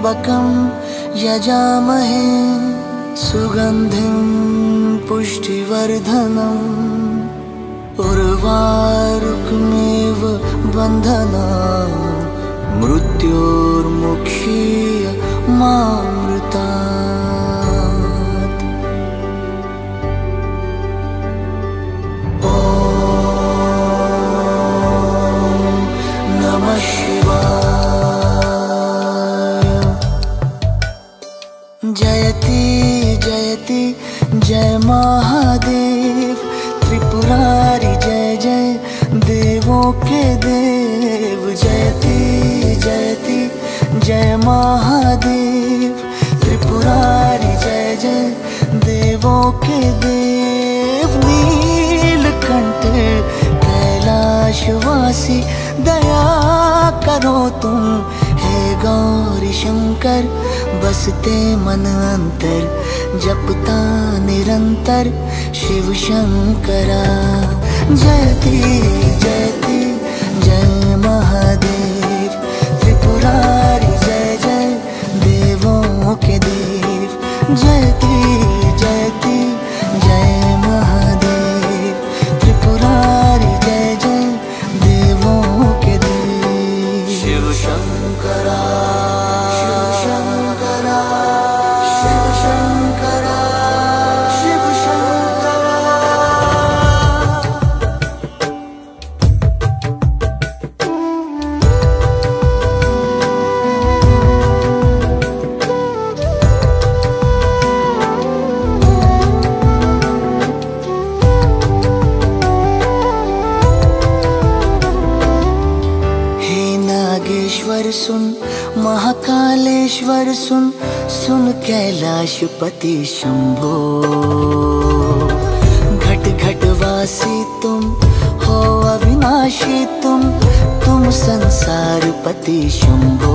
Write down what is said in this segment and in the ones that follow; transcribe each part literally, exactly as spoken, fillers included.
त्र्यम्बकं यजामहे सुगन्धिं पुष्टिवर्धनम् उर्वारुकमेव बन्धनान् मृत्योर्मुक्षीय मामृतात्। ॐ नमः शिवाय। जयति जयति जय महादेव त्रिपुरारी जय जय देवों के देव। जयति जयति जय महादेव त्रिपुरारी जय जय देवों के देव। नीलकंठ कैलाशवासी दया करो तुम हे गौरी शंकर। बसते मन अंतर जपता निरंतर शिव शंकरा। जयति जयति जय महादेव त्रिपुरारी जय जय देवों के देव। जयति जयति जय महादेव त्रिपुरारी जय जय देवों के देव। शिव शंकरा शिव शंकरा शिव शंकरा शिव शंकरा। हे नागेश्वर सुन महाकालेश्वर सुन सुन कैलाशपति शंभो। घट घट वासी तुम हो अविनाशी तुम तुम संसार पति शंभो।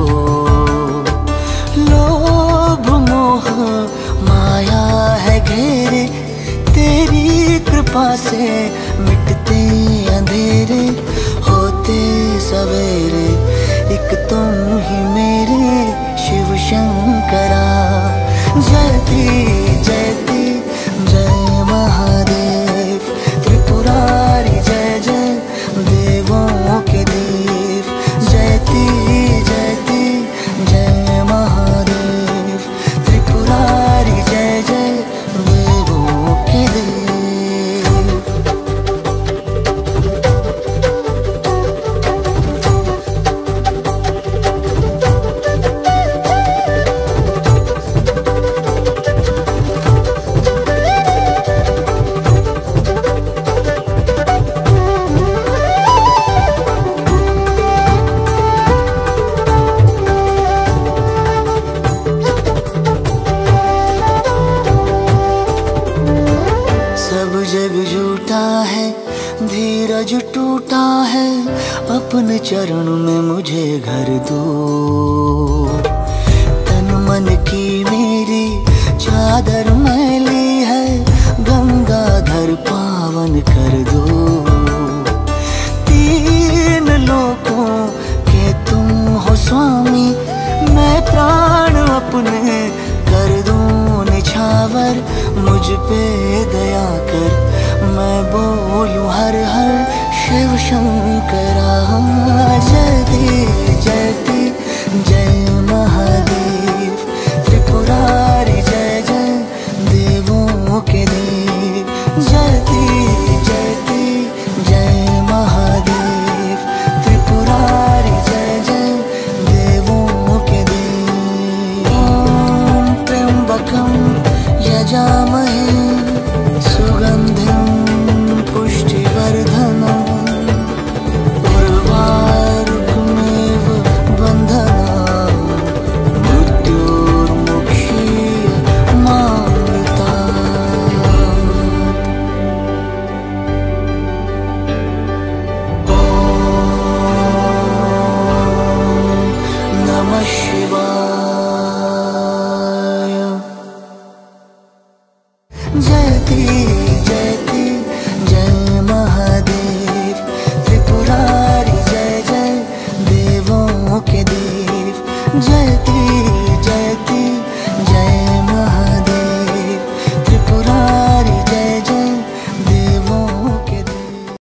लोभ मोह माया है घेरे तेरी कृपा से मिटते अंधेरे होते सवेरे एक तुम ही मेरे शिव शंकरा। जयति जयति जय महादेव त्रिपुरारी जय जय देवों के देव। जयति जयति जय महादेव त्रिपुरारी जय जय देवों के देव। सब जग झूठा है धीरज टूटा है अपने चरण में मुझे घर दो। तन मन की मेरी चादर मैली है गंगाधर पावन कर दो। तीन लोकों के तुम हो स्वामी मैं प्राण अपने कर दूं निछावर। मुझ पे दया कर मैं बोलूं हर हर शिव शंकरा। जयति जयति जय महादेव त्रिपुरारी जय जय देवों के देव। जयति जयति जय महादेव त्रिपुरारी जय जय देवों के देव। ओम त्र्यम्बकं यजामहे सुगन्धिं पुष्टिवर्धनम् उर्वारुकमेव बन्धनान् मृत्योर्मुक्षीय मामृतात्। ॐ नमः शिवाय। जयति जयति जय महादेव त्रिपुरारी जय जय देवों के देव। जयति